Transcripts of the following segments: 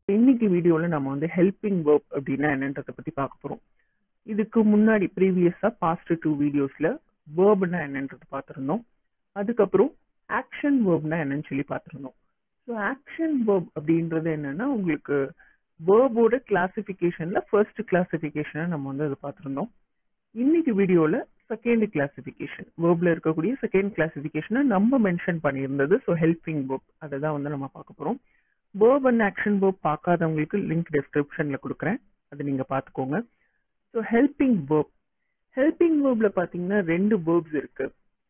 இன்னைக்கு வீடியோல நம்ம வந்து ஹெல்பிங் verb அப்படின்னா என்னன்றதை பத்தி பார்க்க போறோம். இதுக்கு முன்னாடி ப்ரீவியஸா பாஸ்ட் 2 வீடியோஸ்ல வேர்ப்னா என்னன்றது பார்த்திருந்தோம். அதுக்கப்புறம் ஆக்ஷன் வேர்ப்னா என்னன்னு சொல்லி பார்த்திருந்தோம். ஸோ ஆக்ஷன் வேர்ப் அப்படின்றது என்னன்னா உங்களுக்கு வேர்போட கிளாசிபிகேஷன்ல ஃபர்ஸ்ட் கிளாசிபிகேஷனை நம்ம வந்து அதை பார்த்திருந்தோம். இன்னைக்கு வீடியோல செகண்ட் கிளாசிபிகேஷன் வேர்ப்ல இருக்கக்கூடிய செகண்ட் கிளாசிபிகேஷனை நம்ம மென்ஷன் பண்ணியிருந்தது. ஸோ ஹெல்பிங் வேர்ப் அதை தான் வந்து நம்ம பார்க்க போறோம். verb and action verb பார்க்காதவங்களுக்கு லிங்க் டிஸ்கிரிப்ஷன்ல கொடுக்குறேன், அதை நீங்க பார்த்துக்கோங்க. ஸோ ஹெல்பிங் வேர்ப்ல பார்த்தீங்கன்னா ரெண்டு வேர்ப்ஸ் இருக்கு.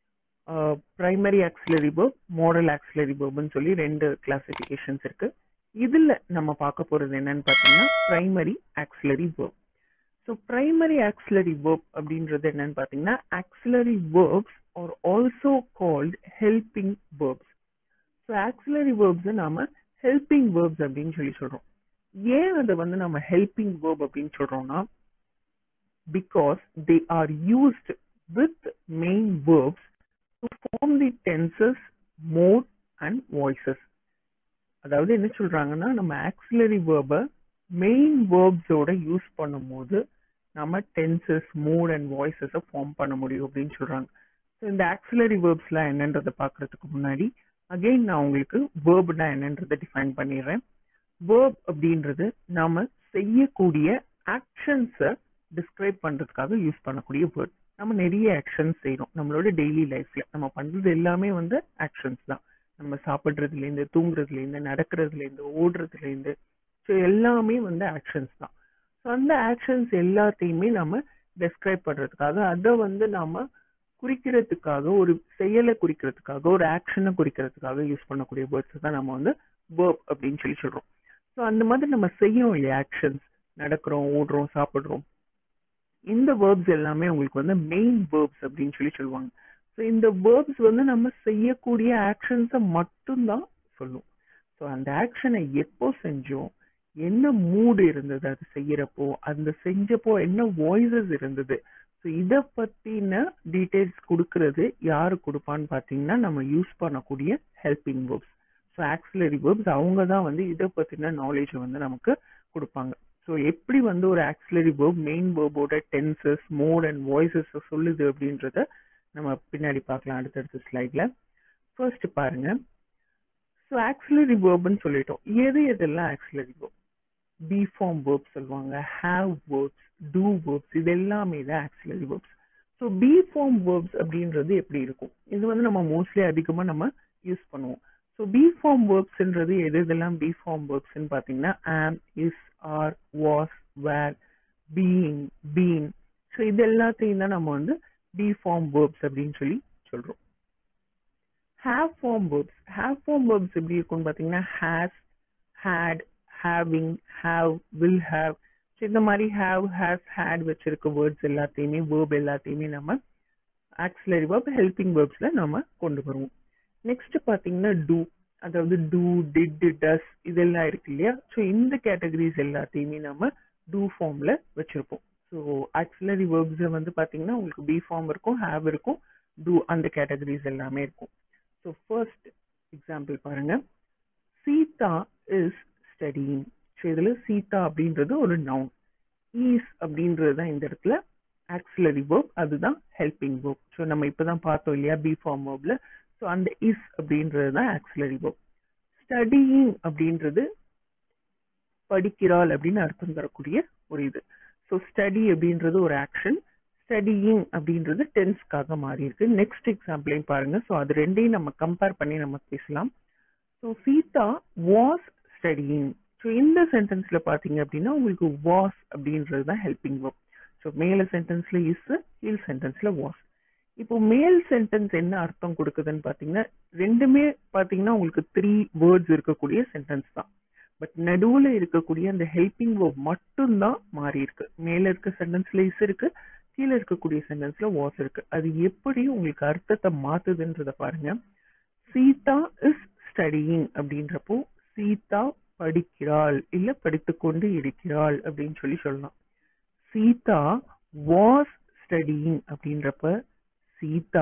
Primary auxiliary verb, modal auxiliary வேர்ப்னு சொல்லி ரெண்டு கிளாசிபிகேஷன்ஸ் இருக்கு. இதுல நம்ம பார்க்க போறது என்னன்னு பார்த்தீங்கன்னா primary auxiliary verb. So primary auxiliary verb அப்படின்றது என்னன்னு பார்த்தீங்கன்னா auxiliary verbs are also called helping verbs. So auxiliary verbs நாம ஹெல்பிங் வேர்ப்ஸ் அப்படின்னு சொல்லி சொல்றோம். ஏன் அதை வந்து நம்ம ஹெல்பிங் வேர்ப் அப்படின்னு சொல்றோம்னா because they are used with main verbs to form the tenses, mode and voices. அதாவது என்ன சொல்றாங்கன்னா நம்ம ஆக்சிலரி வேர்பை மெயின் வேர்ப்ஸோட யூஸ் பண்ணும்போது நம்ம டென்சஸ், மோட் அண்ட் வாய்ஸஸை ஃபார்ம் பண்ண முடியும் அப்படின்னு சொல்றாங்க. ஸோ இந்த ஆக்சிலரி வேர்ப்ஸ்லாம் என்னன்றதை பார்க்கறதுக்கு முன்னாடி அகெயின் நான் உங்களுக்கு வேர்ப்னா என்னன்றதை டிஃபைன் பண்ணிடுறேன். வேர்ப் அப்படின்றது நாம செய்யக்கூடிய ஆக்ஷன்ஸை டிஸ்கிரைப் பண்றதுக்காக யூஸ் பண்ணக்கூடிய வேர்ட். நம்ம நிறைய ஆக்ஷன்ஸ் செய்யறோம் நம்மளோட டெய்லி லைஃப்ல. நம்ம பண்றது எல்லாமே வந்து ஆக்ஷன்ஸ் தான். நம்ம சாப்பிட்றதுல இருந்து, தூங்குறதுல இருந்து, நடக்கிறதுல இருந்து, ஓடுறதுல இருந்து, ஸோ எல்லாமே வந்து ஆக்ஷன்ஸ் தான். ஸோ அந்த ஆக்ஷன்ஸ் எல்லாத்தையுமே நம்ம டிஸ்கிரைப் பண்றதுக்காக, அதை வந்து நாம குறிக்கிறதுக்காக, ஒரு செயலை குறிக்கிறதுக்காக, ஒரு ஆக்ஷனை குறிக்கிறதுக்காக யூஸ் பண்ணக்கூடிய வேர்ட்ஸ் தான் நம்ம வந்து வேர்ப் அப்படின்னு சொல்லி சொல்றோம். ஸோ அந்த மாதிரி நம்ம செய்யறோம் இல்லையா, ஆக்ஷன்ஸ், நடக்கிறோம், ஓடுறோம், சாப்பிடுறோம், இந்த வேர்ப்ஸ் எல்லாமே உங்களுக்கு வந்து மெயின் வேர்ப்ஸ் அப்படின்னு சொல்லி சொல்லுவாங்க. ஸோ இந்த வேர்ப்ஸ் வந்து நம்ம செய்யக்கூடிய ஆக்ஷன்ஸை மட்டும்தான் சொல்லும். ஸோ அந்த ஆக்ஷனை எப்போ செஞ்சோம், என்ன மூடு இருந்தது அது செய்யறப்போ, அந்த செஞ்சப்போ என்ன வாய்ஸஸ் இருந்தது, ஸோ இதை பத்தின டீடைல்ஸ் கொடுக்கறது யாரு கொடுப்பான்னு பார்த்தீங்கன்னா நம்ம யூஸ் பண்ணக்கூடிய helping verbs. So auxiliary verbs அவங்க தான் வந்து இதை பத்தின நாலேஜை வந்து நமக்கு கொடுப்பாங்க. ஸோ எப்படி வந்து ஒரு ஆக்சிலரி வேர்ப் மெயின் வேர்போட டென்சஸ், மோட் அண்ட் வாய்ஸஸ் சொல்லுது அப்படின்றத நம்ம பின்னாடி பார்க்கலாம் அடுத்தடுத்த ஸ்லைட்ல. ஃபர்ஸ்ட் பாருங்க. ஸோ ஆக்சிலரி வேர்ப்னு சொல்லிட்டோம். எதெல்லாம் auxiliary verb? Be form verb சொல்லுவாங்க, ஹேவ் வேர்ப்ஸ், டூ வேர்ப்ஸ், இது எல்லாமே தான் auxiliary verbs. So be form verbs அப்படின்றது எப்படி இருக்கும்? இது வந்து நம்ம மோஸ்ட்லி அதிகமா நம்ம யூஸ் பண்ணுவோம். ஸோ பி ஃபார்ம் வேர்ப்ஸ்ன்றது எதெல்லாம் பி ஃபார்ம் வேர்ப்ஸ்ன்னு பார்த்தீங்கன்னா am, is, are, was, were, being, been. So இது எல்லாத்தையும் தான் நம்ம வந்து பி ஃபார்ம் வேர்ப்ஸ் அப்படின்னு சொல்லி சொல்றோம். ஹேவ் ஃபார்ம் வேர்ப்ஸ் எப்படி இருக்கும்னு பார்த்தீங்கன்னா has, had, having, have, will have. So இந்த மாதிரி have, has, had வச்சிருக்க வேர்ட்ஸ் எல்லாத்தையுமே, வேர்ப் எல்லாத்தையுமே நம்ம ஆக்சிலரி வேர்ப், ஹெல்பிங் வேர்ப்ஸ்ல நம்ம கொண்டு வருவோம். நெக்ஸ்ட் பாத்தீங்கன்னா டூ, அதாவது டூ, டிட், டஸ், இதெல்லாம் இருக்கு இல்லையா. ஸோ இந்த கேட்டகரிஸ் எல்லாத்தையுமே நம்ம டூ ஃபார்ம்ல வச்சிருப்போம். ஸோ ஆக்சிலரி வேர்ப்ஸ் வந்து பாத்தீங்கன்னா உங்களுக்கு பி ஃபார்ம் இருக்கும், ஹேவ் இருக்கும், டூ, அந்த கேட்டகரிஸ் எல்லாமே இருக்கும். ஸோ ஃபர்ஸ்ட் எக்ஸாம்பிள் பாருங்க. Sita is studying. ஸோ இதுல சீதா அப்படின்றது ஒரு நவுன், ஈஸ் அப்படின்றது தான் இந்த இடத்துல ஆக்சிலரி வேர்ப், அதுதான் ஹெல்பிங் வேர்ப். ஸோ நம்ம இப்பதான் பார்த்தோம் இல்லையா பி ஃபார்ம் வேர்ப்ல. ஸோ அந்த இஸ் அப்படின்றது தான் ஆக்சிலரி வேர்ப். ஸ்டடியிங் அப்படின்றது படிக்கிறாள் அப்படின்னு அர்த்தம் தரக்கூடிய ஒரு இது. ஸோ ஸ்டடி அப்படின்றது ஒரு ஆக்ஷன், ஸ்டடியிங் அப்படின்றது டென்ஸ்க்காக மாறி இருக்கு. நெக்ஸ்ட் எக்ஸாம்பிளையும் பாருங்க. ஸோ அது ரெண்டையும் நம்ம கம்பேர் பண்ணி நம்ம பேசலாம். So Sita was studying. So இந்த சென்டென்ஸ்ல பாத்தீங்க அப்படின்னா உங்களுக்கு வாஸ் அப்படின்றது தான் ஹெல்பிங் வேர்ப். ஸோ மேல சென்டென்ஸ்ல இஸ், கீழ் சென்டென்ஸ்ல வாஸ். இப்போ மேல் சென்டென்ஸ் என்ன அர்த்தம் கொடுக்குதுன்னு பாத்தீங்கன்னா ரெண்டுமே பாத்தீங்கன்னா உங்களுக்கு 3 வேர்ட்ஸ் இருக்கக்கூடிய சென்டென்ஸ் தான். பட் நடுவுல இருக்கக்கூடிய அந்த ஹெல்பிங் வேர்ப் மட்டும்தான் மாறி இருக்கு. மேல இருக்க சென்டென்ஸ்ல இஸ் இருக்கு, கீழே இருக்கக்கூடிய சென்டென்ஸ்ல வாஸ் இருக்கு. அது எப்படி உங்களுக்கு அர்த்தத்தை மாத்துதுன்றத பாருங்க. சீதா இஸ் ஸ்டடியிங் அப்படின்றப்போ சீதா படிக்கிறாள், இல்ல படித்துக்கொண்டு இருக்கிறாள் அப்படின்னு சொல்லி சொல்லலாம். சீதா வாஸ் ஸ்டடியிங் அப்படின்றப்ப சீதா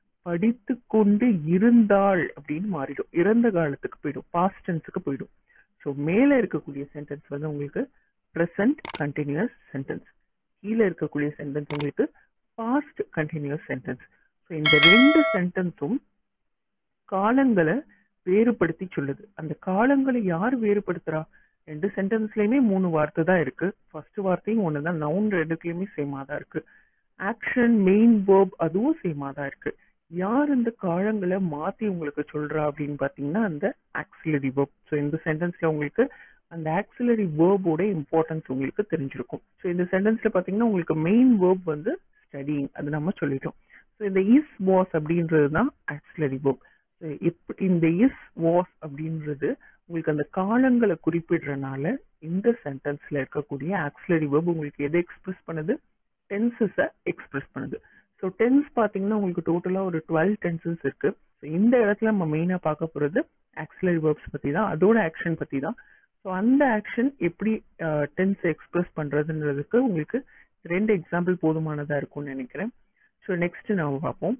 படித்து கொண்டு இருந்தாள் அப்படின்னு மாறிடும், இறந்த காலத்துக்கு போயிடும், பாஸ்ட் டென்ஸுக்கு போயிடும். ஸோ மேலே இருக்கக்கூடிய சென்டென்ஸ் வந்து உங்களுக்கு ப்ரெசன்ட் கண்டினியூஸ் சென்டென்ஸ், கீழே இருக்கக்கூடிய சென்டென்ஸ் உங்களுக்கு பாஸ்ட் கண்டினியூஸ் சென்டென்ஸ். ஸோ இந்த ரெண்டு சென்டென்ஸும் காலங்களை வேறுபடுத்தி சொல்லுது. அந்த காலங்களை யார் வேறுபடுத்துறா? ரெண்டு சென்டென்ஸ்லயுமே 3 வார்த்தை தான் இருக்கு. ஃபர்ஸ்ட் வார்த்தையும் ஒண்ணுதான், நவுன் ரெண்டுத்துலயுமே சேமா தான் இருக்கு. ஆக்ஷன், மெயின் வேர்ப் அதுவும் சேமா தான் இருக்கு. யார் இந்த காலங்களை மாத்தி உங்களுக்கு சொல்றா அப்படின்னு பாத்தீங்கன்னா அந்த ஆக்சிலரி வேர்ப். ஸோ இந்த சென்டென்ஸ்ல உங்களுக்கு அந்த ஆக்சிலரி வேர்போட இம்பார்ட்டன்ஸ் உங்களுக்கு தெரிஞ்சிருக்கும். ஸோ இந்த சென்டென்ஸ்ல பாத்தீங்கன்னா உங்களுக்கு மெயின் வேர்ப் வந்து ஸ்டடிங், அது நம்ம சொல்லிட்டோம். ஸோ இந்த இஸ் வாஸ் அப்படின்றது தான் ஆக்சிலரி வேர்ப். இந்த இஸ் வாஸ் அப்படின்றது உங்களுக்கு அந்த காலங்களை குறிப்பிடுறதுனால இந்த சென்டென்ஸ்ல இருக்கக்கூடிய ஆக்சிலரி வேர்ப் உங்களுக்கு எதை எக்ஸ்பிரஸ் பண்ணுது? டென்சஸை எக்ஸ்பிரஸ் பண்ணுது. ஸோ டென்ஸ் பார்த்தீங்கன்னா உங்களுக்கு டோட்டலாக ஒரு 12 டென்சஸ் இருக்கு. ஸோ இந்த இடத்துல நம்ம மெயினாக பார்க்க போகிறது ஆக்சிலரி வேர்ப்ஸ் பற்றி தான், அதோட ஆக்ஷன் பற்றி தான். ஸோ அந்த ஆக்ஷன் எப்படி டென்ஸை எக்ஸ்பிரஸ் பண்ணுறதுன்றதுக்கு உங்களுக்கு 2 எக்ஸாம்பிள் போதுமானதாக இருக்கும்னு நினைக்கிறேன். ஸோ நெக்ஸ்ட் நம்ம பார்ப்போம்.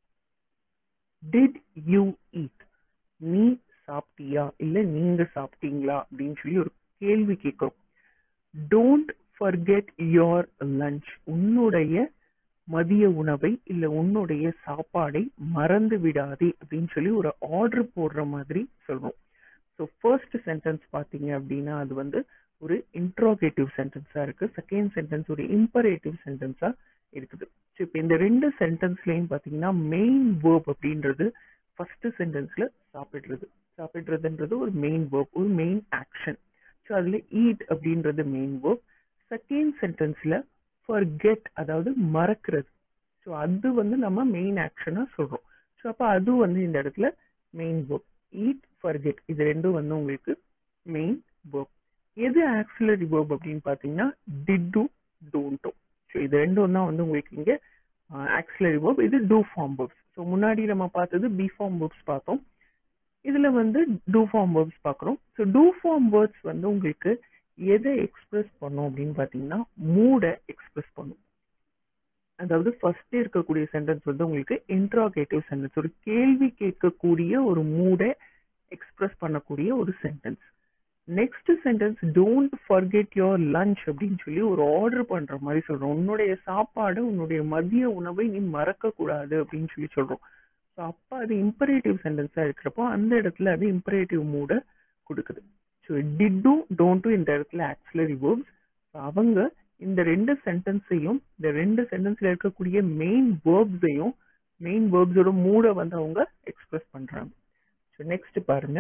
Did you eat? நீ சாப்பிட்டியா இல்ல நீங்க சாப்பிட்டீங்களா அப்படின்னு சொல்லி ஒரு கேள்வி கேட்கிறோம். Don't forget your lunch. உன்னுடைய மதிய உணவை இல்ல உன்னுடைய சாப்பாடை மறந்து விடாதே அப்படின்னு சொல்லி ஒரு ஆர்டர் போடுற மாதிரி சொல்றோம். ஸோ ஃபர்ஸ்ட் சென்டென்ஸ் பார்த்தீங்க அப்படின்னா அது வந்து ஒரு இன்ட்ரோகேட்டிவ் சென்டென்ஸா இருக்கு. செகண்ட் சென்டென்ஸ் ஒரு இம்பரேட்டிவ் சென்டென்ஸா இருக்குது. ஸோ இப்போ இந்த ரெண்டு சென்டென்ஸ்லையும் பார்த்தீங்கன்னா மெயின் வேர்ப் அப்படின்றது ஃபர்ஸ்ட் சென்டென்ஸ்ல சாப்பிடுறது. சாப்பிடுறதுன்றது ஒரு மெயின் வேர்ப், ஒரு மெயின் ஆக்ஷன். ஸோ அதுல ஈட் அப்படின்றது மெயின் வேர்ப். செகண்ட் சென்டென்ஸ்ல ஃபர்கெட் அதாவது மறக்கிறது. ஸோ அது வந்து நம்ம மெயின் ஆக்ஷனா சொல்றோம். ஸோ அப்போ அது வந்து இந்த இடத்துல மெயின் வேர்ப். ஈட், ஃபர்கெட் இது ரெண்டும் வந்து உங்களுக்கு மெயின் வேர்ப். எது ஆக்சிலரி வேர்ப் அப்படின்னு பார்த்தீங்கன்னா டிட்டு, டோன்ட்டோ. ஸோ இது ரெண்டும் தான் வந்து உங்களுக்கு இங்க ஆக்சிலரி வேர்ப். இது டூ ஃபார்ம் வேர்ப்ஸ். ஸோ முன்னாடி நம்ம பார்த்தது பி ஃபார்ம் வேர்ப்ஸ் பார்த்தோம். இதுல வந்து டூ ஃபார்ம் வேர்ப்ஸ் பார்க்குறோம். ஸோ டூ ஃபார்ம் வேர்ப்ஸ் வந்து உங்களுக்கு எதை எக்ஸ்பிரஸ் பண்ணும் அப்படின்னு பார்த்தீங்கன்னா மூடை எக்ஸ்பிரஸ் பண்ணும். அதாவது ஃபர்ஸ்ட் இருக்கக்கூடிய சென்டென்ஸ் வந்து உங்களுக்கு இன்ட்ராகேட்டிவ் சென்டென்ஸ், ஒரு கேள்வி கேட்கக்கூடிய ஒரு மூடை எக்ஸ்பிரஸ் பண்ணக்கூடிய ஒரு sentence. Next sentence don't forget your lunch அப்படின்னு சொல்லி ஒரு ஆர்டர் பண்ற மாதிரி சொல்றோம். உன்னுடைய சாப்பாடு, உன்னுடைய மதிய உணவை நீ மறக்க கூடாது அப்படின்னு சொல்லி சொல்றோம். ஸோ அப்போ அது இம்பரேட்டிவ் சென்டென்ஸா இருக்கிறப்போ அந்த இடத்துல அது இம்பரேட்டிவ் மூடை கொடுக்குது. ஸோ டிட்டு, டோன்ட்டும் இந்த இடத்துல ஆக்சிலரி வேர்ப்ஸ். அவங்க இந்த ரெண்டு சென்டென்ஸையும், இந்த ரெண்டு சென்டென்ஸ்ல இருக்கக்கூடிய மெயின் வேர்ப்ஸையும், மெயின் வேர்ப்ஸோட மூடை வந்து அவங்க எக்ஸ்பிரஸ் பண்றாங்க. ஸோ நெக்ஸ்ட் பாருங்க.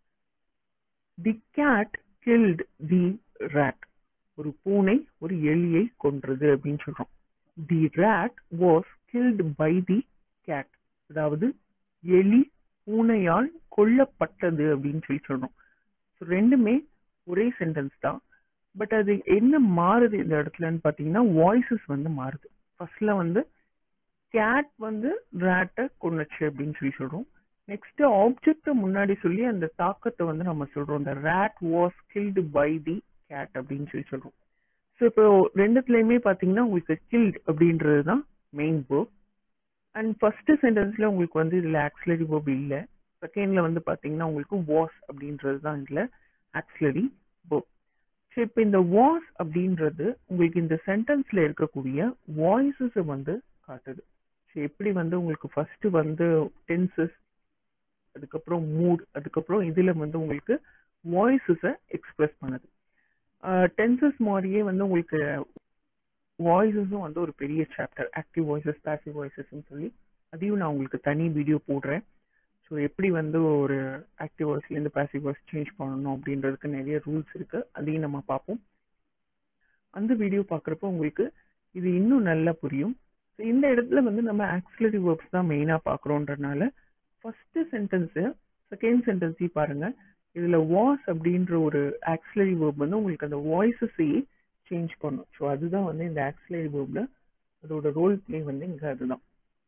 The cat killed the rat. ஒரு பூனை ஒரு எலியை கொன்றது அப்படின்னு சொல்றோம். The rat was killed by the cat. அதாவது எலி பூனையால் கொல்லப்பட்டது அப்படின்னு சொல்லி சொல்றோம். ஸோ ரெண்டுமே ஒரே சென்டென்ஸ் தான். பட் அது என்ன மாறுது இந்த இடத்துலன்னு பார்த்தீங்கன்னா வாய்ஸஸ் வந்து மாறுது. ஃபர்ஸ்ட்ல வந்து கேட் வந்து ரேட்டை கொன்னுச்சு அப்படின்னு சொல்லி சொல்றோம். நெக்ஸ்ட் ஆப்ஜெக்டை முன்னாடி சொல்லி அந்த தாக்கத்தை வந்து நம்ம சொல்றோம். இந்த rat was killed by the cat அப்படின்னு சொல்லி சொல்றோம். ஸோ இப்போ ரெண்டுத்துலயுமே பார்த்தீங்கன்னா உங்களுக்கு கில்ட் அப்படின்றது தான் மெயின் வேர்ப். அண்ட் ஃபர்ஸ்ட் சென்டென்ஸ்ல உங்களுக்கு வந்து இதுல ஆக்சிலரி வேர்ப் இல்லை. செகண்ட்ல வந்து பார்த்தீங்கன்னா உங்களுக்கு வாஸ் அப்படின்றது தான் இதுல ஆக்சிலரி வேர்ப். ஸோ இப்போ இந்த வாஸ் அப்படின்றது உங்களுக்கு இந்த சென்டென்ஸ்ல இருக்கக்கூடிய வாய்ஸஸை வந்து காட்டுது. ஸோ எப்படி வந்து உங்களுக்கு ஃபர்ஸ்ட் வந்து டென்சஸ், அதுக்கப்புறம் மூட், அதுக்கப்புறம் இதுல வந்து உங்களுக்கு வாய்ஸஸை எக்ஸ்பிரஸ் பண்ணுது. டென்சஸ் மாதிரியே வந்து உங்களுக்கு வாய்ஸஸும் வந்து ஒரு பெரிய சாப்டர், ஆக்டிவ் வாய்ஸஸ், பாசிவ் வாய்ஸஸ்ன்னு சொல்லி அதையும் நான் உங்களுக்கு தனி வீடியோ போடுறேன். ஸோ எப்படி வந்து ஒரு ஆக்டிவ் வாய்ஸ்லேருந்து பாசிவ் வாய்ஸ் சேஞ்ச் பண்ணணும் அப்படின்றதுக்கு நிறைய ரூல்ஸ் இருக்கு, அதையும் நம்ம பார்ப்போம். அந்த வீடியோ பார்க்குறப்போ உங்களுக்கு இது இன்னும் நல்லா புரியும். ஸோ இந்த இடத்துல வந்து நம்ம ஆக்சிலரி வேர்ப்ஸ் தான் மெயினாக பார்க்குறோன்றனால ஃபர்ஸ்ட் சென்டென்ஸு செகண்ட் சென்டென்ஸையும் பாருங்க. இதுல வாஸ் அப்படின்ற ஒரு ஆக்சிலரி வேர்ப் வந்து உங்களுக்கு அந்த வாய்ஸஸையே சேஞ்ச் பண்ணும். ஸோ அதுதான் வந்து இந்த ஆக்சிலரி வேர்ப்ல அதோட ரோல் பிளே வந்து இங்க அதுதான்.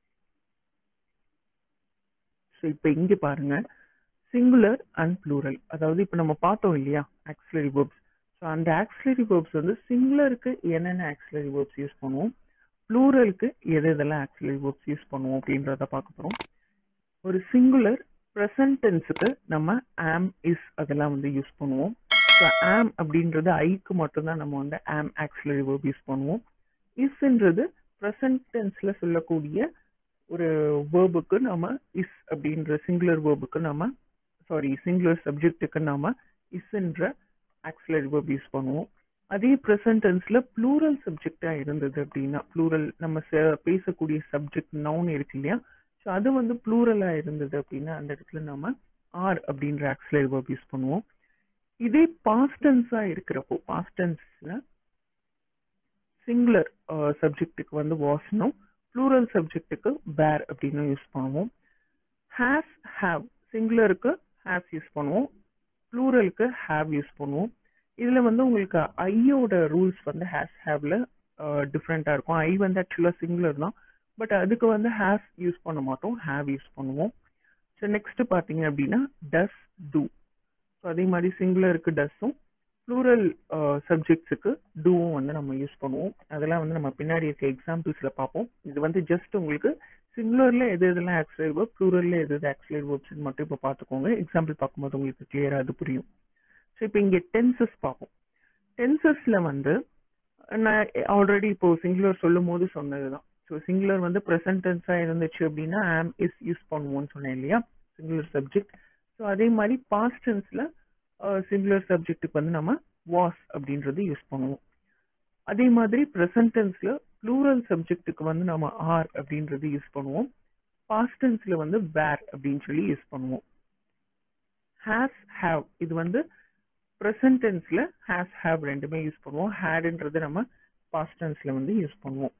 ஸோ இப்போ இங்க பாருங்க சிங்குலர் அண்ட் ப்ளூரல். அதாவது இப்போ நம்ம பார்த்தோம் இல்லையா ஆக்சிலரி வேர்ப்ஸ். ஸோ அந்த ஆக்சிலரி வேர்ப்ஸ் வந்து சிங்குலருக்கு என்னென்ன ஆக்சிலரி வேர்ப்ஸ் யூஸ் பண்ணுவோம், ப்ளூரலுக்கு எதெல்லாம் ஆக்சிலரி வேர்ப்ஸ் யூஸ் பண்ணுவோம் அப்படின்றத பார்க்க போறோம். ஒரு சிங்குலர் ப்ரெசன்ட் டென்ஸுக்கு நம்ம ஆம், இஸ் அதெல்லாம் வந்து யூஸ் பண்ணுவோம். ஸோ ஆம் அப்படின்றது ஐக்கு மட்டும்தான் நம்ம வந்து ஆம் ஆக்சிலரி வேர்ப் யூஸ் பண்ணுவோம். இஸ்ன்றது ப்ரெசன்ட் டென்ஸ்ல சொல்லக்கூடிய ஒரு வேர்புக்கு நம்ம இஸ் அப்படின்ற சிங்குலர் வேர்புக்கு நம்ம சிங்குலர் சப்ஜெக்ட்டுக்கு நாம இஸ்ன்ற ஆக்சிலரி வேர்ப் யூஸ் பண்ணுவோம். அதே ப்ரெசன்ட் டென்ஸ்ல ப்ளூரல் சப்ஜெக்டா இருந்தது அப்படின்னா, ப்ளூரல் நம்ம பேசக்கூடிய சப்ஜெக்ட் நவுன் இருக்கு இல்லையா, ஸோ அது வந்து ப்ளூரலா இருந்தது அப்படின்னா அந்த இடத்துல நம்ம ஆர் அப்படின்ற ஆக்சிலரி வேர்ப் யூஸ் பண்ணுவோம். இதே பாஸ்ட் டென்ஸா இருக்கிறப்போ, பாஸ்ட் டென்ஸ்ல சிங்குலர் சப்ஜெக்ட்டுக்கு வந்து வாஸ்னும், ப்ளூரல் சப்ஜெக்ட்டுக்கு வேர் அப்படின்னு யூஸ் பண்ணுவோம். ஹேஸ் ஹேவ் சிங்குலருக்கு ஹேஸ் யூஸ் பண்ணுவோம், ப்ளூரலுக்கு ஹேவ் யூஸ் பண்ணுவோம். இதுல வந்து உங்களுக்கு ஐயோட ரூல்ஸ் வந்து ஹேஸ் ஹேவ்ல டிஃப்ரெண்டா இருக்கும். ஐ வந்து ஆக்சுவலா சிங்குலர் தான், பட் அதுக்கு வந்து ஹேஸ் யூஸ் பண்ண மாட்டோம், ஹேவ் யூஸ் பண்ணுவோம். ஸோ நெக்ஸ்ட் பார்த்தீங்க அப்படின்னா டஸ் டூ. ஸோ அதே மாதிரி சிங்குலருக்கு டஸ்ஸும், ப்ளூரல் சப்ஜெக்ட்ஸுக்கு டூவும் வந்து நம்ம யூஸ் பண்ணுவோம். அதெல்லாம் வந்து நம்ம பின்னாடி இருக்க எக்ஸாம்பிள்ஸ்ல பார்ப்போம். இது வந்து ஜஸ்ட் உங்களுக்கு சிங்குலர்ல எது எதெல்லாம் ஆக்சிலரி வேர்ப், ப்ளூரல்ல எது எது ஆக்சிலரி வேர்ப்ஸ் மட்டும் இப்போ பார்த்துக்கோங்க. எக்ஸாம்பிள் பார்க்கும்போது உங்களுக்கு கிளியரா அது புரியும். ஸோ இப்போ இங்கே டென்சஸ் பார்ப்போம். டென்சஸ்ல வந்து நான் ஆல்ரெடி இப்போ சிங்குலர் சொல்லும் போது சொன்னதுதான். ஸோ சிங்குலர் வந்து ப்ரெசன்ட் டென்ஸா இருந்துச்சு அப்படின்னா ஆம் இஸ் யூஸ் பண்ணுவோம்னு சொன்னேன் இல்லையா, சிங்குலர் சப்ஜெக்ட். ஸோ அதே மாதிரி பாஸ்ட் டென்ஸ்ல சிங்குலர் சப்ஜெக்ட்டுக்கு வந்து நம்ம வாஸ் அப்படின்றது யூஸ் பண்ணுவோம். அதே மாதிரி ப்ரெசன்ட் டென்ஸ்ல ப்ளூரல் சப்ஜெக்ட்டுக்கு வந்து நம்ம ஆர் அப்படின்றது யூஸ் பண்ணுவோம். பாஸ்ட் டென்ஸ்ல வந்து வேர் அப்படின்னு சொல்லி யூஸ் பண்ணுவோம். ஹேஸ் ஹேவ் இது வந்து ப்ரெசன்ட் டென்ஸ்ல ஹேஸ் ஹேவ் ரெண்டுமே யூஸ் பண்ணுவோம். ஹேட்ன்றது நம்ம பாஸ்ட் டென்ஸ்ல வந்து யூஸ் பண்ணுவோம்.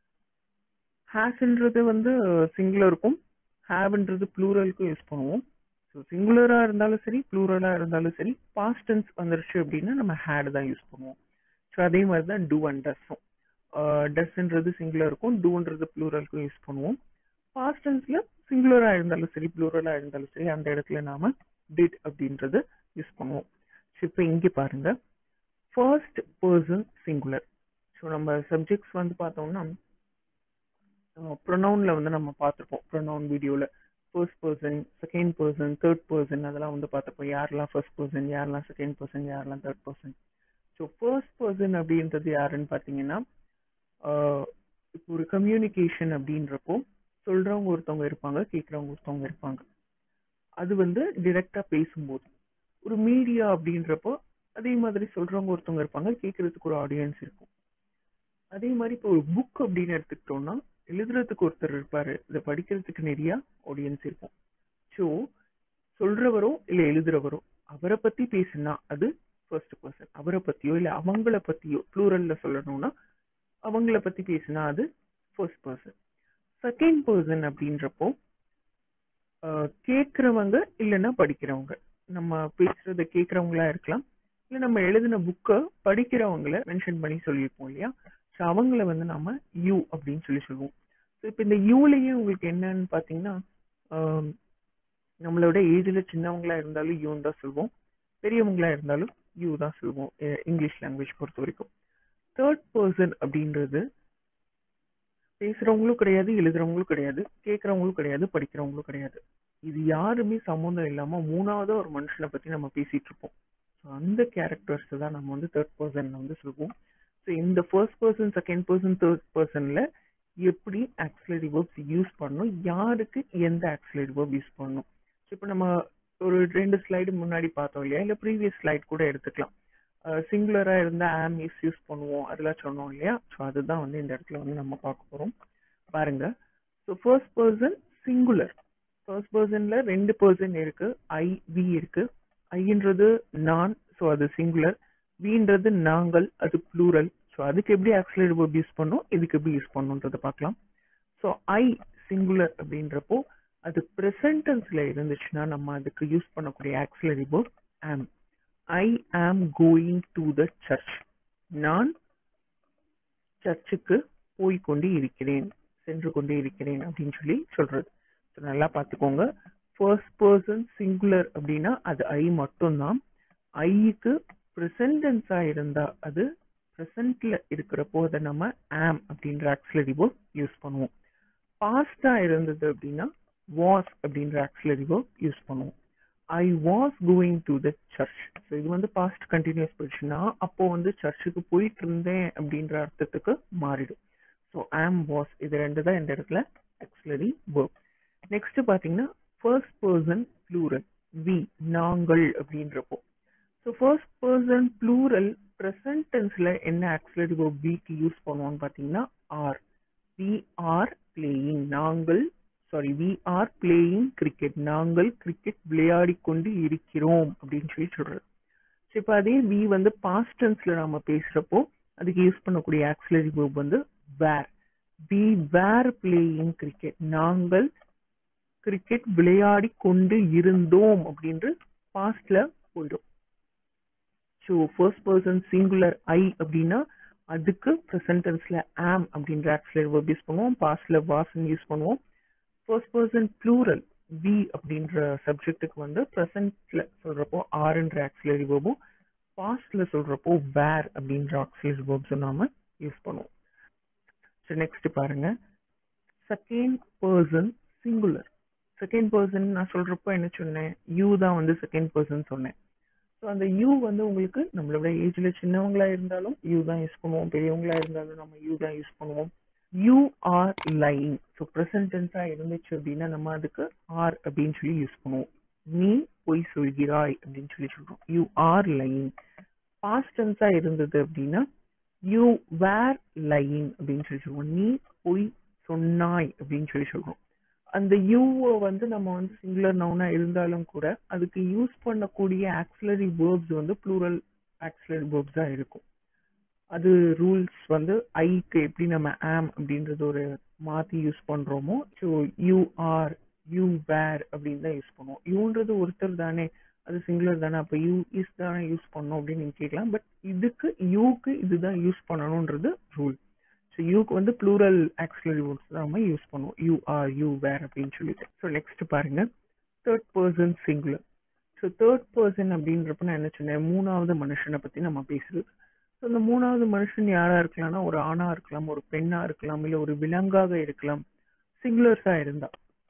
ஹேஸ்ன்றது வந்து சிங்குலருக்கும், ஹேவ்ன்றது ப்ளூரலுக்கும் யூஸ் பண்ணுவோம். ஸோ சிங்குலரா இருந்தாலும் சரி, ப்ளூரலா இருந்தாலும் சரி, பாஸ்ட் டென்ஸ் வந்துருச்சு அப்படின்னா நம்ம ஹேட் தான் யூஸ் பண்ணுவோம். ஸோ அதே மாதிரி தான் டூ அண்ட் டஸ்ஸும். டஸ்ன்றது சிங்குலருக்கும், டூன்றது ப்ளூரலுக்கும் யூஸ் பண்ணுவோம். பாஸ்ட் டென்ஸ்ல சிங்குலரா இருந்தாலும் சரி, ப்ளூரலா இருந்தாலும் சரி, அந்த இடத்துல நாம டிட் அப்படின்றது யூஸ் பண்ணுவோம். ஸோ இப்போ இங்கே பாருங்க, ஃபர்ஸ்ட் பர்சன் சிங்குலர். ஸோ நம்ம சப்ஜெக்ட்ஸ் வந்து பார்த்தோம்னா ப்ரொனவுன்ல வந்து நம்ம பார்த்துருப்போம். ப்ரொனவுன் வீடியோல first person, second person, third person அதெல்லாம் வந்து பார்த்துப்போம். யாரெல்லாம் ஃபர்ஸ்ட் பர்சன், யாரெல்லாம் செகண்ட் பர்சன், யாரெல்லாம் third person. So first person அப்படின்றது யாருன்னு பார்த்தீங்கன்னா, இப்போ ஒரு கம்யூனிகேஷன் அப்படின்றப்போ சொல்றவங்க ஒருத்தவங்க இருப்பாங்க, கேட்குறவங்க ஒருத்தவங்க இருப்பாங்க. அது வந்து டிரெக்டா பேசும்போது. ஒரு மீடியா அப்படின்றப்போ அதே மாதிரி சொல்றவங்க ஒருத்தவங்க இருப்பாங்க, கேட்கறதுக்கு ஒரு ஆடியன்ஸ் இருக்கும். அதே மாதிரி இப்போ ஒரு புக் அப்படின்னு எடுத்துக்கிட்டோம்னா எழுதுறதுக்கு ஒருத்தர் இருப்பாரு, இதை படிக்கிறதுக்கு நிறைய ஆடியன்ஸ் இருக்கும். ஸோ சொல்றவரோ இல்ல எழுதுறவரோ அவரை பத்தி பேசுனா அது ஃபர்ஸ்ட் பர்சன். அவரை பத்தியோ இல்ல அவங்கள பத்தியோ ப்ளூரல்ல சொல்லணும்னா அவங்கள பத்தி பேசுனா அது ஃபர்ஸ்ட் பர்சன். செகண்ட் பர்சன் அப்படின்றப்போ கேட்கறவங்க இல்லைன்னா படிக்கிறவங்க, நம்ம பேசுறத கேட்கறவங்களா இருக்கலாம், இல்ல நம்ம எழுதின புக்கை படிக்கிறவங்கள மென்ஷன் பண்ணி சொல்லியிருப்போம் இல்லையா. ஸோ அவங்கள வந்து நம்ம யூ அப்படின்னு சொல்லி சொல்லுவோம். ஸோ இப்போ இந்த யூலயே உங்களுக்கு என்னன்னு பார்த்தீங்கன்னா, நம்மளோட ஏஜ்ல சின்னவங்களா இருந்தாலும் யூன்னு தான் சொல்லுவோம், பெரியவங்களா இருந்தாலும் யூ தான் சொல்லுவோம் இங்கிலீஷ் லாங்குவேஜ் பொறுத்த வரைக்கும். தேர்ட் பர்சன் அப்படின்றது பேசுறவங்களும் கிடையாது, எழுதுறவங்களும் கிடையாது, கேட்கறவங்களும் கிடையாது, படிக்கிறவங்களும் கிடையாது. இது யாருமே சம்மந்தம் இல்லாம மூணாவது ஒரு மனுஷனை பத்தி நம்ம பேசிட்டு இருப்போம். அந்த கேரக்டர்ஸ் தான் நம்ம வந்து தேர்ட் பர்சன்ல வந்து சொல்லுவோம். ஸோ இந்த first person, second person, third பர்சன்ல எப்படி ஆக்சிலரி வேர்ப்ஸ் யூஸ் பண்ணணும், யாருக்கு எந்த ஆக்சிலரி வேர்ப் யூஸ் பண்ணணும். இப்போ நம்ம ஒரு 2 ஸ்லைடு முன்னாடி பார்த்தோம் இல்லையா, இல்ல ப்ரீவியஸ் ஸ்லைட் கூட எடுத்துக்கலாம். சிங்குலரா இருந்தா ஆம் இஸ் யூஸ் பண்ணுவோம், அதெல்லாம் சொன்னோம் இல்லையா. ஸோ அதுதான் வந்து இந்த இடத்துல வந்து நம்ம பார்க்க போறோம். பாருங்க, so first person singular. First பர்சன்ல 2 பர்சன் இருக்கு, ஐ வி இருக்கு. ஐன்றது நான், ஸோ அது சிங்குலர். வின்றது நாங்கள், அது ப்ளூரல். ஸோ அதுக்கு எப்படி ஆக்சிலரி வேர்ப் யூஸ் பண்ணும், இதுக்கு எப்படி யூஸ் பண்ணுன்றதை பார்க்கலாம். ஸோ ஐ சிங்குலர் அப்படின்றப்போ அது ப்ரெசன்ட் டென்ஸ்ல இருந்துச்சுன்னா நம்ம அதுக்கு யூஸ் பண்ணக்கூடிய ஆக்சிலரி வேர்ப் ஆம். ஐ am going to the church. நான் சர்ச்சுக்கு போய்கொண்டு இருக்கிறேன், சென்று கொண்டே இருக்கிறேன் அப்படின்னு சொல்லி சொல்றது. நல்லா பார்த்துக்கோங்க, ஃபர்ஸ்ட் பர்சன் சிங்குலர் அப்படின்னா அது ஐ மட்டும்தான். ஐக்கு ப்ரெசன்ட் டென்ஸா இருந்தா அது ப்ரெசன்ட்ல இருக்கிறப்போ அதை நம்ம ஆம் அப்படின்ற ஆக்சிலரி வேர்ப் யூஸ் பண்ணுவோம். பாஸ்டா இருந்தது அப்படின்னா வாஸ் அப்படின்ற ஆக்சிலரி வேர்ப் யூஸ் பண்ணுவோம். I was going to the church. So இது வந்து பாஸ்ட் கண்டினியூஸ் போயிடுச்சுன்னா அப்போ வந்து சர்ச்சுக்கு போயிட்டு இருந்தேன் அப்படின்ற அர்த்தத்துக்கு மாறிடும். ஸோ am was இது ரெண்டு தான் இந்த இடத்துல ஆக்சிலரி verb. நெக்ஸ்ட் பாத்தீங்கன்னா ஃபர்ஸ்ட் பர்சன் ப்ளூரல் we நாங்கள் அப்படின்றப்போ. So first person plural present டென்ஸ்ல என்ன ஆக்சிலரி verb weக்கு யூஸ் பண்ணுவோம்னு பாத்தீங்கன்னா are. we are playing நாங்கள் we are playing cricket நாங்கள் கிரிக்கெட் விளையாடி கொண்டு இருக்கிறோம் அப்படின்னு சொல்றது. இப்போ அதே we வந்து பாஸ்ட் டென்ஸ்ல நாம பேசுறப்போ அதுக்கு யூஸ் பண்ணக்கூடிய ஆக்சிலரி verb வந்து were. we were playing cricket நாங்கள் கிரிக்கெட் விளையாடி கொண்டு இருந்தோம் அப்படின்ற பாஸ்ட்ல போயிடும். So first person singular I அப்படின்னா அதுக்கு ப்ரெசன்ட் டென்ஸ்ல am அப்படின்ற ஆக்சிலரி verb யூஸ் பண்ணுவோம், பாஸ்ட்ல was யூஸ் பண்ணுவோம். ஃபர்ஸ்ட் பர்சன் ப்ளூரல் we அப்படின்ற சப்ஜெக்ட்டுக்கு வந்து ப்ரெசன்ட்ல சொல்றப்போ ஆர்ன்ற ஆக்சிலரி verb-உம் பாஸ்ட்ல சொல்றப்போ were அப்படின்ற ஆக்சிலரி verbs நாம யூஸ் பண்ணுவோம். ஸோ நெக்ஸ்ட் பாருங்க second person singular. Second person நான் சொல்றப்போ என்ன சொன்னேன், யூ தான் வந்து செகண்ட் பர்சன் சொன்னேன். ஸோ அந்த யூ வந்து உங்களுக்கு நம்மளோட ஏஜ்ல சின்னவங்களா இருந்தாலும் யூ தான் யூஸ் பண்ணுவோம், பெரியவங்களா இருந்தாலும் நம்ம யூ தான் யூஸ் பண்ணுவோம். You are lying. So present டென்ஸா இருந்துச்சு அப்படின்னா நம்ம அதுக்கு ஆர் அப்படின்னு சொல்லி யூஸ் பண்ணுவோம். நீ பொய் சொல்கிறாய் அப்படின்னு சொல்லி சொல்றோம், யூ ஆர் லையிங். பாஸ்ட் டென்ஸா இருந்தது அப்படின்னா யூ வேர் லையிங் அப்படின்னு சொல்லி சொல்லுவோம், நீ பொய் சொன்னாய் அப்படின்னு சொல்லி சொல்றோம். அந்த யூவை வந்து நம்ம வந்து சிங்குலர் நவுனா இருந்தாலும் கூட அதுக்கு யூஸ் பண்ணக்கூடிய ஆக்சிலரி வேர்ப்ஸ் வந்து ப்ளூரல் ஆக்சிலரி வேர்ப்ஸ் தான் இருக்கும். அது ரூல்ஸ் வந்து ஐக்கு எப்படி நம்ம ஆம் அப்படின்றது ஒரு மாத்தி யூஸ் பண்றோமோ, so you are you were அப்படின்னு தான் யூஸ் பண்ணுவோம். யூன்றது ஒருத்தர் தானே, அது சிங்குலர் தானே, அப்ப யூ இஸ் தானே யூஸ் பண்ணோம் அப்படின்னு நீங்க கேட்கலாம். பட் இதுக்கு யூக்கு இதுதான் யூஸ் பண்ணணும்ன்றது ரூல். ஸோ யூக்கு வந்து ப்ளூரல் ஆக்சிலரி வேர்ப்ஸ் தான் நம்ம யூஸ் பண்ணுவோம், யூ ஆர் யூ வேர் அப்படின்னு சொல்லிட்டு. ஸோ நெக்ஸ்ட் பாருங்க third person singular. So third person அப்படின்றப்ப நான் என்ன சொன்னேன், மூணாவது மனுஷனை பத்தி நம்ம பேசுறது. ஸோ இந்த மூணாவது மனுஷன் யாரா இருக்கலாம்னா ஒரு ஆணா இருக்கலாம், ஒரு பெண்ணா இருக்கலாம், இல்ல ஒரு விலங்காக இருக்கலாம். சிங்குலர்ஸா இருந்தா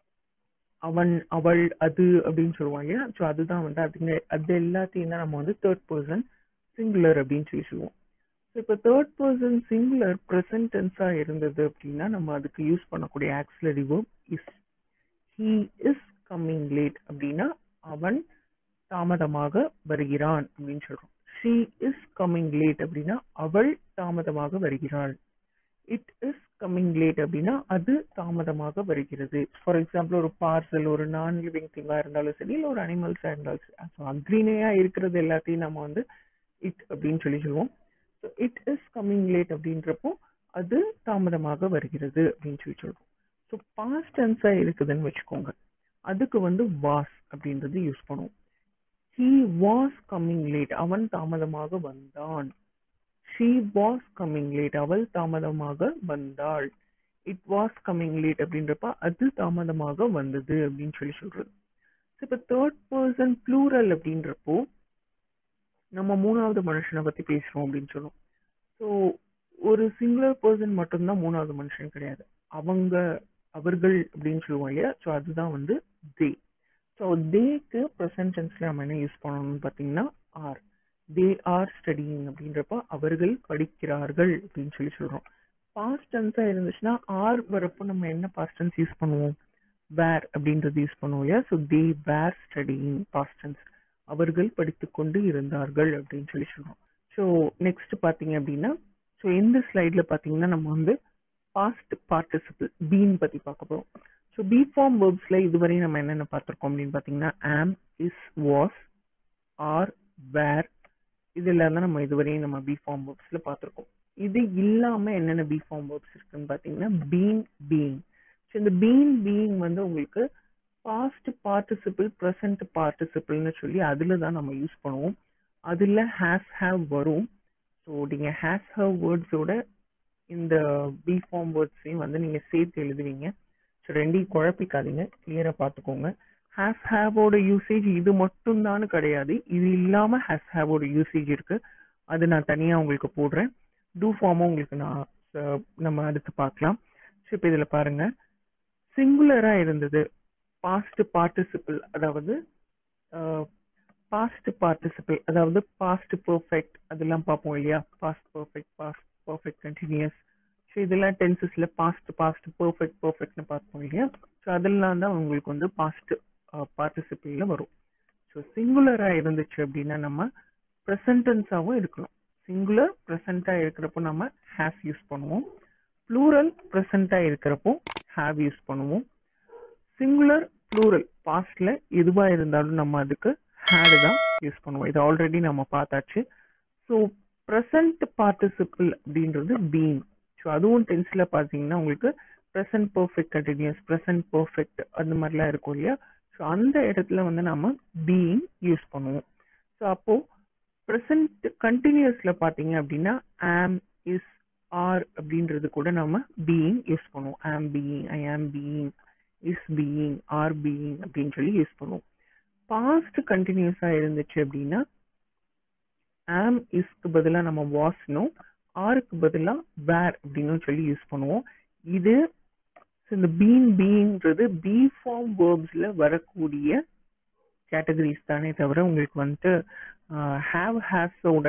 அவன் அவள் அது அப்படின்னு சொல்லுவாங்க இல்லையா, ஸோ அதுதான் வந்து அது எல்லாத்தையும் தான் நம்ம வந்து தேர்ட் பர்சன் சிங்குலர் அப்படின்னு சொல்லி சொல்லுவோம். இப்போ தேர்ட் பர்சன் சிங்குலர் ப்ரெசன்ட் டென்ஸா இருந்தது அப்படின்னா நம்ம அதுக்கு யூஸ் பண்ணக்கூடிய auxiliary verb is. he is coming late அப்படின்னா அவன் தாமதமாக வருகிறான் அப்படின்னு சொல்றோம். she is coming late அப்படின்னா அவள் தாமதமாக வருகிறாள். it is coming late அப்படின்னா அது தாமதமாக வருகிறது. ஃபார் எக்ஸாம்பிள் ஒரு பார்சல், ஒரு நான் லிவிங் திங்கா இருந்தாலும் சரி, இல்லை ஒரு அனிமல்ஸா இருந்தாலும் சரி, அக்ரீனையா இருக்கிறது எல்லாத்தையும் நம்ம வந்து இட் அப்படின்னு சொல்லி சொல்லுவோம். இட் இஸ் கம்மிங் லேட் அப்படின்றப்போ அது தாமதமாக வருகிறது அப்படின்னு சொல்லி சொல்றோம். ஸோ பாஸ்ட் டென்ஸா இருக்குதுன்னு வச்சுக்கோங்க, அதுக்கு வந்து வாஸ் அப்படின்றது யூஸ் பண்ணுவோம். he was coming late அவன் தாமதமாக வந்தான். she was coming late அவள் தாமதமாக வந்தாள். it was coming late அப்படின்றப்ப அது தாமதமாக வந்தது அப்படின்னு சொல்லி சொல்றது. இப்போ தேர்ட் பர்சன் ப்ளூரல் அப்படின்றப்போ நம்ம மூணாவது மனுஷனை பத்தி பேசுறோம் அப்படின்னு சொல்லுவோம். ஸோ ஒரு சிங்குலர் பர்சன் மட்டும்தான் மூணாவது மனுஷன் கிடையாது, அவங்க அவர்கள் அப்படின்னு சொல்லுவோம் இல்லையா, ஸோ அதுதான் வந்து தே. ஸோ தேக்கு ப்ரெசன்ட் டென்ஸ்ல நம்ம என்ன யூஸ் பண்ணணும்னு பார்த்தீங்கன்னா ஆர். தே ஆர் ஸ்டடியிங் அப்படின்றப்ப அவர்கள் படிக்கிறார்கள் அப்படின்னு சொல்லி சொல்றோம். பாஸ்ட் டென்ஸா இருந்துச்சுன்னா ஆர் வரப்போ நம்ம என்ன பாஸ்ட் டென்ஸ் யூஸ் பண்ணுவோம், வேர் அப்படின்றது யூஸ் பண்ணுவோம் இல்லையா. So they were studying past tense, அவர்கள் படித்துக் கொண்டு இருந்தார்கள் அப்படின்னு சொல்லி சொல்றோம். ஸோ நெக்ஸ்ட் பாத்தீங்க அப்படின்னா, ஸோ இந்த ஸ்லைட்ல பாத்தீங்கன்னா நம்ம வந்து பாஸ்ட் பார்ட்டிசிபிள் பீன் பத்தி பார்க்க போறோம். ஸோ பி ஃபார்ம் வேர்ப்ஸ்ல இதுவரை நம்ம என்னென்ன பார்த்திருக்கோம் அப்படின்னு பாத்தீங்கன்னா ஆம், இஸ், வாஸ், ஆர், வேர், இதெல்லாம் தான் நம்ம இதுவரையும் நம்ம பி ஃபார்ம் வேர்ப்ஸ்ல பார்த்திருக்கோம். இது இல்லாம என்னென்ன பி ஃபார்ம் வேர்ப்ஸ் இருக்குன்னு பாத்தீங்கன்னா பீன், பீயிங். ஸோ இந்த பீன், பீயிங் வந்து உங்களுக்கு பாஸ்ட் பார்ட்டிசிபிள், ப்ரெசன்ட் பார்ட்டிசிபிள்னு சொல்லி அதுல தான் நம்ம யூஸ் பண்ணுவோம். அதுல ஹேஸ் ஹேவ் வரும். ஸோ நீங்க ஹேஸ் ஹேவ் வேர்ட்ஸோட இந்த பி ஃபார்ம் வேர்ட்ஸையும் வந்து நீங்க சேர்த்து எழுதுவீங்க. ஸோ ரெண்டையும் குழப்பிக்காதீங்க, கிளியரா பார்த்துக்கோங்க. ஹேஸ் ஹேவோட யூசேஜ் இது மட்டும் தான் கிடையாது, இது இல்லாம ஹேஸ் ஹேவோட யூசேஜ் இருக்கு, அது நான் தனியா உங்களுக்கு போடுறேன். டூ ஃபார்மும் உங்களுக்கு நம்ம அடுத்து பார்க்கலாம். ஸோ இப்போ இதுல பாருங்க, சிங்குலரா இருந்தது பாஸ்ட் பார்ட்டிசிபிள், அதாவது பாஸ்ட் பார்ட்டிசிபிள், அதாவது பாஸ்ட் பெர்ஃபெக்ட் அதெல்லாம் பார்ப்போம் இல்லையா? Past perfect, past perfect continuous. So இதெல்லாம் டென்சஸ்ல பாஸ்ட் பெர்ஃபெக்ட்னு பார்ப்போம் இல்லையா? ஸோ அதெல்லாம் தான் உங்களுக்கு வந்து பாஸ்ட் பார்ட்டிசிபிள்ல வரும். ஸோ சிங்குலரா இருந்துச்சு அப்படின்னா நம்ம ப்ரெசன்ட் டென்ஸாவும் இருக்கணும். சிங்குலர் ப்ரெசண்டா இருக்கிறப்போ நம்ம ஹேஸ் யூஸ் பண்ணுவோம். ப்ளூரல் ப்ரெசண்டா இருக்கிறப்போ ஹேவ் யூஸ் பண்ணுவோம். சிங்குலர் ப்ளூரல் பாஸ்ட்ல எதுவா இருந்தாலும் நம்ம அதுக்கு ஹேடு தான் யூஸ் பண்ணுவோம். இது ஆல்ரெடி நம்ம பார்த்தாச்சு. ஸோ ப்ரெசன்ட் பார்ட்டிசிபிள் அப்படின்றது பீயிங். ஸோ அதுவும் டென்ஸ்ல பார்த்தீங்கன்னா உங்களுக்கு present perfect continuous, present perfect அந்த மாதிரிலாம் இருக்கும் இல்லையா? ஸோ அந்த இடத்துல வந்து நம்ம பீயிங் யூஸ் பண்ணுவோம். ஸோ அப்போ ப்ரெசன்ட் கண்டினியூஸ்ல பார்த்தீங்க அப்படின்னா ஆம், இஸ், ஆர் அப்படின்றது கூட நம்ம பீயிங் யூஸ் பண்ணுவோம். ஆம் being, I am being, is being, are being அப்படின்னு சொல்லி யூஸ் பண்ணுவோம். பாஸ்ட் கண்டினியூஸா இருந்துச்சு அப்படின்னா ஆம், இஸ்க்கு பதிலாக நம்ம வாஸ்னும், ஆருக்கு பதிலாக வேர் அப்படின்னு சொல்லி யூஸ் பண்ணுவோம். இது இந்த பீயிங்ன்றது பி ஃபார்ம் வேர்ப்ஸ்ல வரக்கூடிய கேட்டகரிஸ் தானே தவிர உங்களுக்கு வந்துட்டு ஹேவ் ஹேஸோட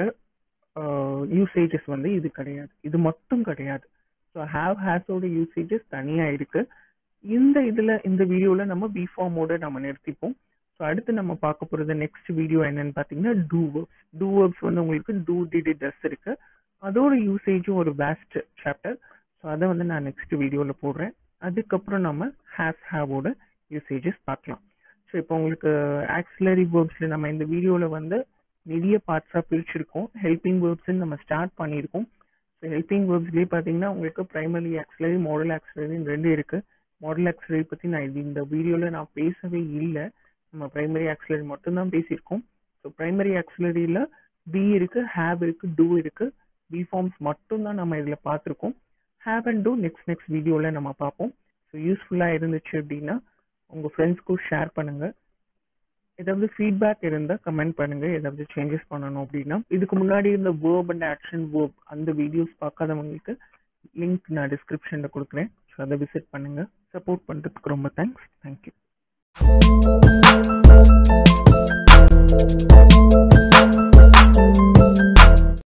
யூசேஜஸ் வந்து இது கிடையாது. இது மட்டும் கிடையாது. ஸோ ஹேவ் ஹேஸோட யூசேஜஸ் தனியாக இருக்கு. இந்த வீடியோவில் நம்ம பி ஃபார்மோட நம்ம நிறுத்திப்போம். ஸோ அடுத்து நம்ம பார்க்க போகிறது நெக்ஸ்ட் வீடியோ என்னன்னு பார்த்தீங்கன்னா டூ வேர்ப்ஸ். டூ வேர்ப்ஸ் வந்து உங்களுக்கு டூ, டிட், டஸ் இருக்கு. அதோட யூசேஜும் ஒரு வேஸ்ட் சாப்டர். ஸோ அதை வந்து நான் நெக்ஸ்ட் வீடியோவில் போடுறேன். அதுக்கப்புறம் நம்ம ஹேஸ், ஹேவோட யூசேஜஸ் பார்க்கலாம். ஸோ இப்போ உங்களுக்கு ஆக்சிலரி வேர்ப்ஸில் நம்ம இந்த வீடியோவில் வந்து நிறைய பார்ட்ஸாக பிரிச்சிருக்கோம். ஹெல்பிங் வேர்ப்ஸ்ன்னு நம்ம ஸ்டார்ட் பண்ணியிருக்கோம். ஸோ ஹெல்பிங் வேர்ப்ஸ்லேயே பார்த்தீங்கன்னா உங்களுக்கு பிரைமரி ஆக்சிலரி, மாடல் ஆக்சிலரின்னு ரெண்டு இருக்கு. மாடல் ஆக்சிலரி பற்றி நான் இந்த வீடியோவில் நான் பேசவே இல்லை. நம்ம பிரைமரி ஆக்சிலரி மட்டும்தான் பேசியிருக்கோம். ஸோ பிரைமரி ஆக்சிலரியில் பி இருக்கு, ஹேவ் இருக்கு, டூ இருக்கு. பி ஃபார்ம்ஸ் மட்டும்தான் நம்ம இதில் பார்த்துருக்கோம். ஹேவ் அண்ட் டூ நெக்ஸ்ட் வீடியோவில் நம்ம பார்ப்போம். ஸோ யூஸ்ஃபுல்லாக இருந்துச்சு அப்படின்னா உங்கள் ஃப்ரெண்ட்ஸ்க்கும் ஷேர் பண்ணுங்கள். ஏதாவது ஃபீட்பேக் இருந்தால் கமெண்ட் பண்ணுங்கள். ஏதாவது சேஞ்சஸ் பண்ணணும் அப்படின்னா இதுக்கு முன்னாடி இருந்த வேர்ப் அண்ட் ஆக்ஷன் வேர்ப் அந்த வீடியோஸ் பார்க்காதவங்களுக்கு லிங்க் நான் டிஸ்கிரிப்ஷனில் கொடுக்குறேன். ஸோ அதை விசிட் பண்ணுங்கள். சப்போர்ட் பண்ணுறதுக்கு ரொம்ப தேங்க்ஸ். தேங்க்யூ.